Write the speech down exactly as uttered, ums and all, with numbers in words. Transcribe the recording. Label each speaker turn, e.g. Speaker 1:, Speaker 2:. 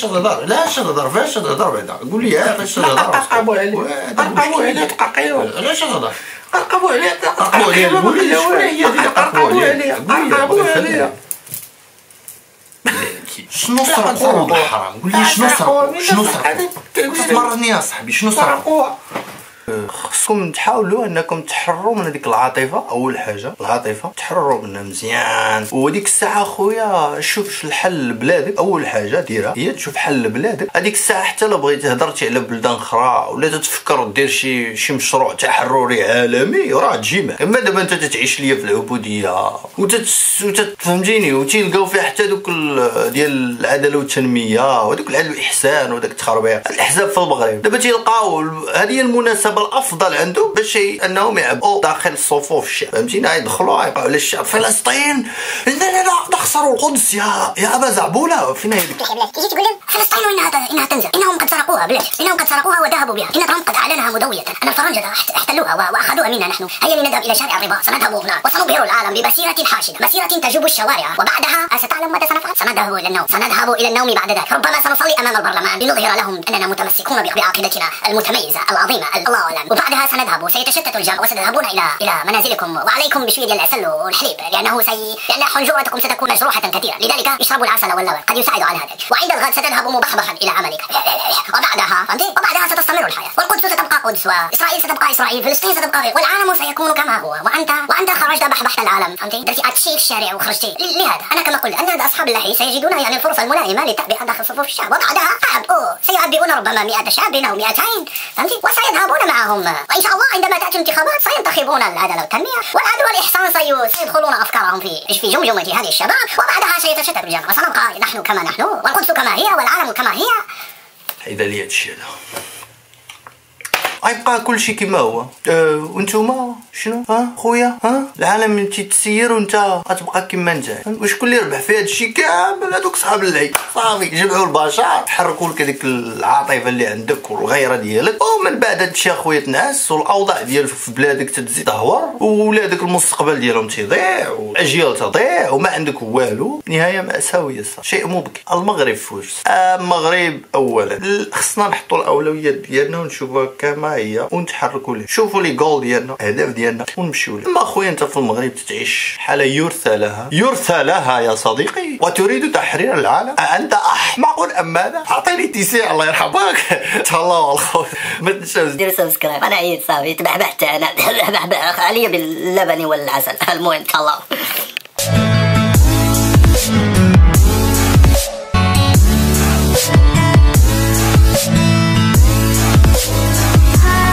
Speaker 1: تهضر؟ لا اش تهضر؟ فاش تهضر بعدا؟ قول لي فاش تهضر؟
Speaker 2: قرقبوا عليك قرقبوا عليك تقرقيو.
Speaker 1: علاش تهضر؟
Speaker 2: قرقبوا عليك
Speaker 1: قرقبوا عليك. قول لي شنو هي ديال
Speaker 2: قرقبوا عليك قرقبوا عليك.
Speaker 1: شنو سرقوا بالحرام؟ قول لي شنو سرقوا؟ شنو سرقوا؟ تمرني يا صاحبي شنو سرقوا؟ خصكم تحاولوا انكم تحرروا من هذيك العاطفه. اول حاجه العاطفه تحرروا منها مزيان. وديك الساعه خويا شوف الحل لبلادك. اول حاجه ديرها هي تشوف حل لبلادك. هذيك الساعه حتى لو بغيتي هضرتي على بلدان اخرى ولا تتفكر دير شي شي مشروع تحرري عالمي راه تجي معك. اما دابا انت تتعيش ليا في العبوديه وتتفهمتيني وتلقاو فيها حتى دوك ديال العداله والتنميه ودوك العدل والاحسان وداك التخربيق الاحزاب في المغرب. دابا تيلقاو هذه المناسبه الافضل عندهم باش انهم يعبؤوا داخل الصفوف الشعب. فهمتينا؟ يدخلوا يقعوا على الشعب فلسطين لا لا لا نخسروا القدس يا يا ابا زعبوله. فين هذيك؟
Speaker 3: تيجي تقول لهم فلسطين انها انها تنزل. انهم قد سرقوها بلاد. انهم قد سرقوها وذهبوا بها. ان ترامب قد اعلنها مدويه ان الفرنجه احتلوها واخذوها منا نحن. هيا لنذهب الى شارع الرباط. سنذهب هناك وسنبهر العالم بمسيره حاشده. مسيره تجوب الشوارع. وبعدها ستعلم ماذا سنفعل؟ سنذهب الى النوم. سنذهب الى النوم بعد ذلك. ربما سنصلي امام البرلمان لنظهر لهم اننا متمسكون بعقيدتنا المتميزه العظيمه. الله اعلم. وبعدها سنذهب سيتشتت الجمع وستذهبون الى الى منازلكم وعليكم بشويه ديال العسل والحليب لانه سي لان حنجرتكم ستكون مجروحه كثيرا. لذلك اشربوا العسل واللبن قد يساعد على هذا. وعند الغد ستذهب مبحبحا الى عملك. وبعدها فهمتي؟ وبعدها ستستمر الحياه والقدس ستبقى قدس واسرائيل ستبقى اسرائيل فلسطين ستبقى والعالم سيكون كما هو. وانت وانت خرجت بحبحت العالم. فهمتي؟ درتي اتشي في الشارع وخرجتي. لهذا انا كما قلت ان هذا اصحاب اللحي سيجدون يعني الفرصه الملائمه للتعبئه داخل صفوف الشعب. وبعدها عبؤوا سيعبئون ربما مئة شاب او مئتين. فهمتي؟ وسيذهبون معهم. وان شاء الله عندما تاتي الانتخابات سينتخبون العداله والتنميه والعدل والاحسان. سيدخلون افكارهم في في جمجمه هذه الشباب. وبعدها سيتشتت الجمع وسنبقى نحن كما نحن والقدس كما هي والعالم كما هي.
Speaker 1: حيد لي هادشي هذا. غيبقى كلشي كيما هو. أه وانتوما شنو؟ ها خويا؟ ها العالم تيتسير وانت غتبقى كيما انت. وشكون اللي ربح في هادشي كامل؟ هادوك صحاب اللعب. صافي جمعوا البشر حركوا لك هذيك العاطفه اللي عندك والغيره ديالك. ومن بعد هادشي اخويا تنعس والاوضاع ديال في بلادك تتزيد تهور وولادك المستقبل ديالهم تيضيع والاجيال تضيع وما عندك والو. نهايه ماساويه صح. شيء مبكي. المغرب فوز. المغرب اولا خصنا نحطوا الاولويات ديالنا ونشوفوها كما هي ونتحركوا ليه. شوفوا لي جول ديالنا الاهداف ديالنا ونمشيو ليه. اما اخويا انت في المغرب تتعيش حاله يرثى لها يرثى لها يا صديقي وتريد تحرير العالم. أنت احمق ام ماذا؟ اعطيني تيسير الله يرحمك. تهلاو الخوت. ما تنساوش
Speaker 3: ديروا سبسكرايب. انا عييت صافي تبعبعت انا عليا باللبن والعسل. المهم تهلاو.